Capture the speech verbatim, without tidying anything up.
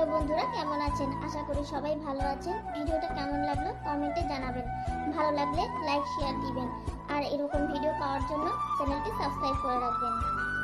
Hello বন্ধুরা, কেমন আছেন? আশা করি সবাই ভালো আছেন। ভিডিওটা কেমন লাগলো কমেন্টে জানাবেন। ভালো লাগলে লাইক শেয়ার দিবেন আর এরকম ভিডিও পাওয়ার জন্য চ্যানেলটি সাবস্ক্রাইব করে রাখবেন।